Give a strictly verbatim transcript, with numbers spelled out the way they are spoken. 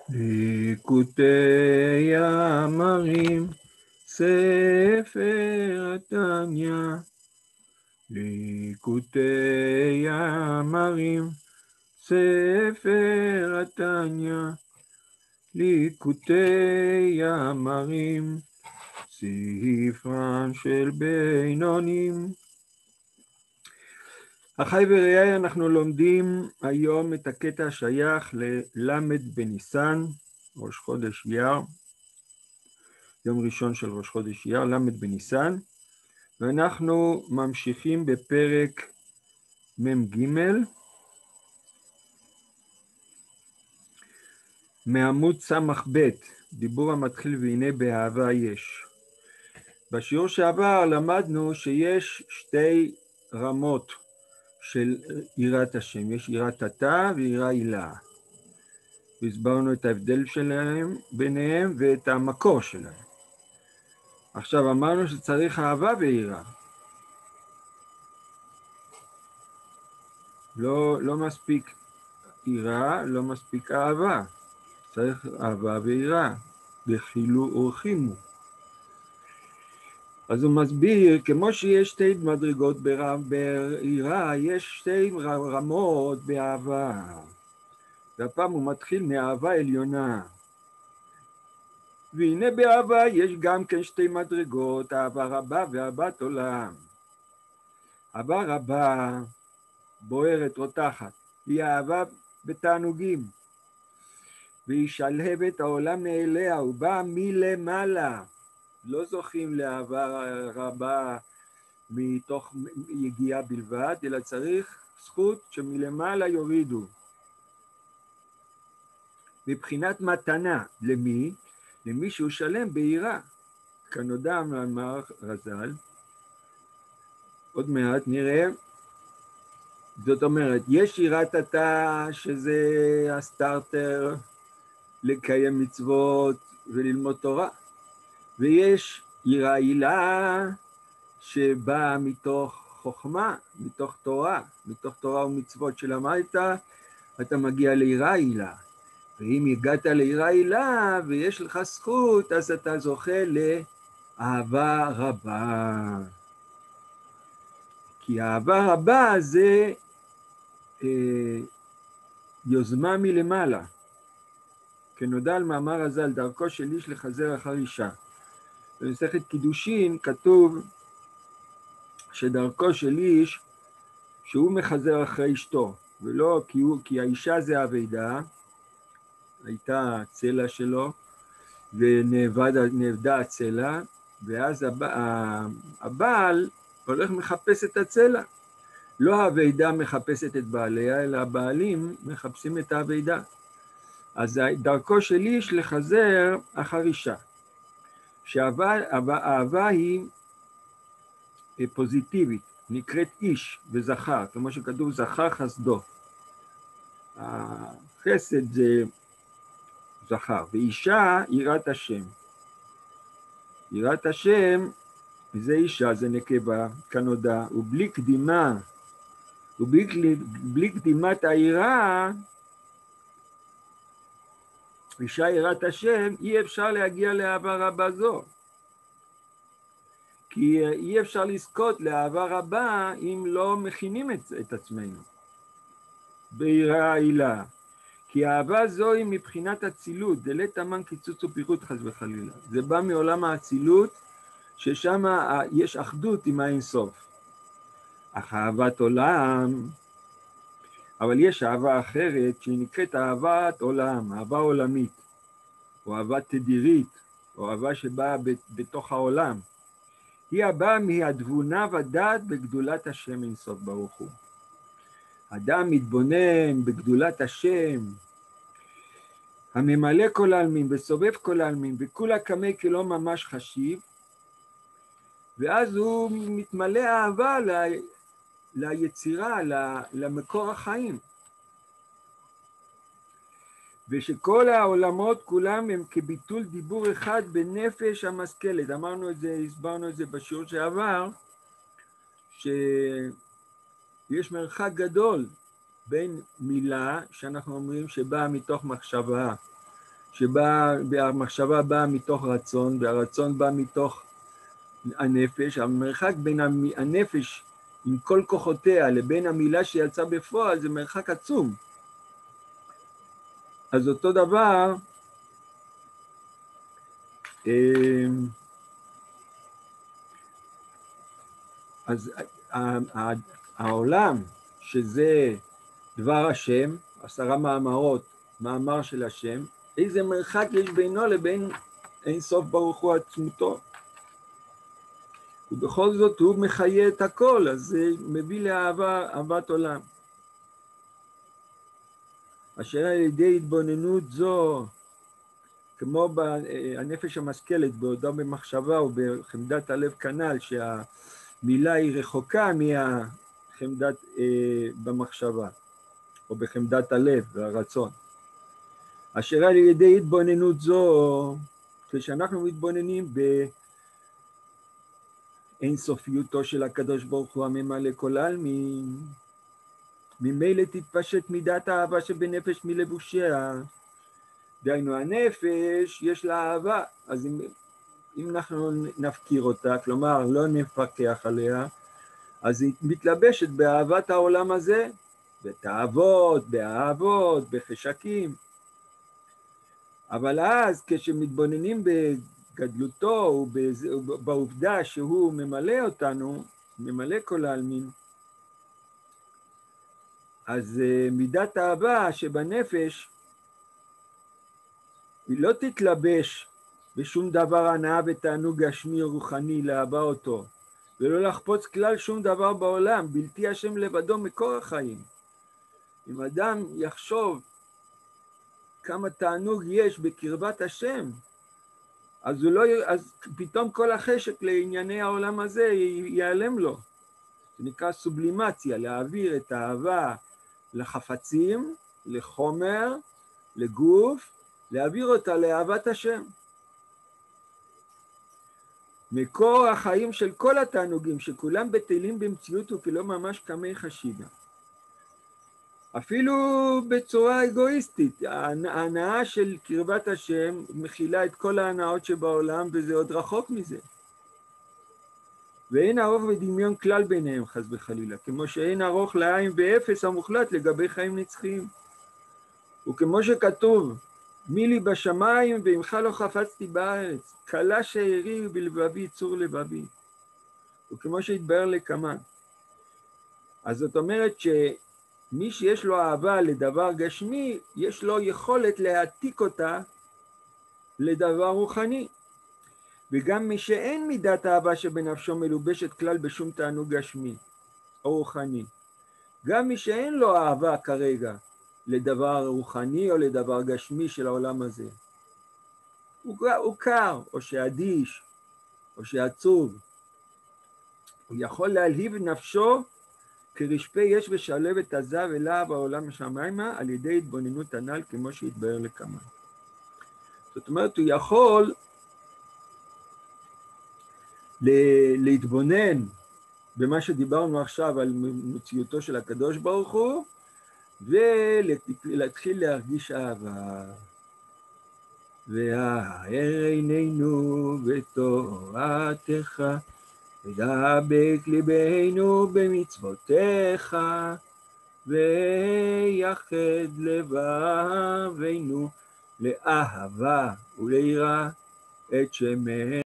ליקוטי אמרים, ספר התניא. ליקוטי אמרים, ספר התניא. ליקוטי אמרים, ספרם של בינונים. אחי ורעי, אנחנו לומדים היום את הקטע השייך ללמד בניסן, ראש חודש אייר, יום ראשון של ראש חודש אייר, למד בניסן, ואנחנו ממשיכים בפרק מ"ג, מעמוד סמך ב', דיבור המתחיל והנה באהבה יש. בשיעור שעבר למדנו שיש שתי רמות של יראת השם, יש יראת התא ויראה הילה. והסברנו את ההבדל שלהם ביניהם ואת המקור שלהם. עכשיו אמרנו שצריך אהבה ויראה. לא, לא מספיק יראה, לא מספיק אהבה. צריך אהבה ויראה, בחילו ורחימו. אז הוא מסביר, כמו שיש שתי מדרגות ביראה, יש שתי רמות באהבה. והפעם הוא מתחיל מאהבה עליונה. והנה באהבה יש גם כן שתי מדרגות, אהבה רבה ואהבת עולם. אהבה רבה, בוערת, רותחת, היא אהבה בתענוגים. והיא שלהבת העולם מאליה, הוא בא מלמעלה. לא זוכים לאהבה רבה מתוך יגיעה בלבד, אלא צריך זכות שמלמעלה יורידו. מבחינת מתנה, למי? למי שהוא שלם ביראה. כנודע מאמר רז"ל, עוד מעט נראה, זאת אומרת, יש יראת התא שזה הסטארטר לקיים מצוות וללמוד תורה, ויש יראה הילה שבאה מתוך חוכמה, מתוך תורה, מתוך תורה ומצוות שלמדת, אתה מגיע ליראה הילה. ואם הגעת ליראה הילה ויש לך זכות, אז אתה זוכה לאהבה רבה. כי אהבה רבה זה אה, יוזמה מלמעלה. כנודע על מאמר הזה על דרכו של איש לחזר אחר אישה. במסכת קידושין כתוב שדרכו של איש שהוא מחזר אחרי אשתו, ולא כי, הוא, כי האישה זה אבידה, הייתה צלע שלו, ונאבדה הצלע, ואז הבעל הולך מחפש את הצלע. לא האבידה מחפשת את בעליה, אלא הבעלים מחפשים את האבידה. אז דרכו של איש לחזר אחר אישה. שהאהבה היא פוזיטיבית, נקראת איש וזכר, כמו שכתוב זכר חסדו. החסד זה זכר, ואישה יראת השם. יראת השם זה אישה, זה נקבה, כנודע, ובלי קדימה, ובלי בלי קדימת היראה, אישה יראת השם, אי אפשר להגיע לאהבה רבה זו. כי אי אפשר לזכות לאהבה רבה אם לא מכינים את, את עצמנו ביראה הילה. כי האהבה זו היא מבחינת הצילות, דלת אמן קיצוץ ופירוט חס וחלילה. זה בא מעולם האצילות, ששם יש אחדות עם האין סוף. אך אהבת עולם, אבל יש אהבה אחרת שהיא נקראת אהבת עולם, אהבה עולמית, או אהבה תדירית, או אהבה שבאה בתוך העולם. היא הבאה מהתבונה ודעת בגדולת השם אין סוף ברוך הוא. אדם מתבונן בגדולת השם, הממלא כל העלמין וסובב כל העלמין, וכולה כמי כלא ממש חשיב, ואז הוא מתמלא אהבה ל... ליצירה, למקור החיים. ושכל העולמות כולם הם כביטול דיבור אחד בנפש המשכלת. אמרנו את זה, הסברנו את זה בשיעור שעבר, שיש מרחק גדול בין מילה שאנחנו אומרים שבאה מתוך מחשבה שבה, המחשבה באה מתוך רצון, והרצון בא מתוך הנפש. המרחק בין הנפש עם כל כוחותיה לבין המילה שיצאה בפועל זה מרחק עצום. אז אותו דבר, אז העולם, שזה דבר השם, עשרה מאמרות, מאמר של השם, איזה מרחק יש בינו לבין אין סוף ברוך הוא עצמותו. ובכל זאת הוא מחיה את הכל, אז זה מביא לאהבה, אהבת עולם. אשר על ידי התבוננות זו, כמו בנפש המשכלת, בעודה במחשבה ובחמדת הלב כנ"ל, שהמילה היא רחוקה מהחמדת אה, במחשבה, או בחמדת הלב והרצון. אשר על ידי התבוננות זו, כשאנחנו מתבוננים באינסופיותו של הקדוש ברוך הוא הממלא כל עלמין, ממילא תתפשט מידת האהבה שבנפש מלבושיה. דהיינו, הנפש יש לה אהבה, אז אם, אם אנחנו נפקיר אותה, כלומר לא נפקח עליה, אז היא מתלבשת באהבת העולם הזה, בתאוות, באהבות, בחשקים. אבל אז כשמתבוננים בגדלותו ובעובדה שהוא ממלא אותנו, ממלא כל העלמין, אז מידת האהבה שבנפש היא לא תתלבש בשום דבר הנאה ותענוג גשמי או רוחני לאהבה אותו, ולא לחפוץ כלל שום דבר בעולם, בלתי השם לבדו מקור החיים. אם אדם יחשוב כמה תענוג יש בקרבת השם, אז, הוא לא, אז פתאום כל החשק לענייני העולם הזה ייעלם לו. זה נקרא סובלימציה, להעביר את האהבה לחפצים, לחומר, לגוף, להעביר אותה לאהבת השם. מקור החיים של כל התענוגים, שכולם בטלים במציאות וכלא ממש כמי חשיבה. אפילו בצורה אגואיסטית, ההנאה של קרבת השם מכילה את כל ההנאות שבעולם, וזה עוד רחוק מזה. ואין ארוך ודמיון כלל ביניהם, חס וחלילה, כמו שאין ארוך לעין ואפס המוחלט לגבי חיים נצחיים. וכמו שכתוב, מי לי בשמיים ועמך לא חפצתי בארץ, קלה שערי בלבבי צור לבבי. וכמו שהתבאר לקמן. אז זאת אומרת שמי שיש לו אהבה לדבר גשמי, יש לו יכולת להעתיק אותה לדבר רוחני. וגם מי שאין מידת אהבה שבנפשו מלובשת כלל בשום תענוג גשמי או רוחני, גם מי שאין לו אהבה כרגע לדבר רוחני או לדבר גשמי של העולם הזה, הוא, הוא קר, או שאדיש, או שעצוב, הוא יכול להלהיב נפשו כרשפי יש ושלבת עזה ולהב העולם השמיימה על ידי התבוננות הנ"ל כמו שהתבאר לקמן. זאת אומרת, הוא יכול להתבונן במה שדיברנו עכשיו על מציאותו של הקדוש ברוך הוא, ולהתחיל להרגיש אהבה. והאר עינינו בתורתך, ודבק ליבנו במצוותיך, ויחד לבבינו לאהבה וליראה את שמך.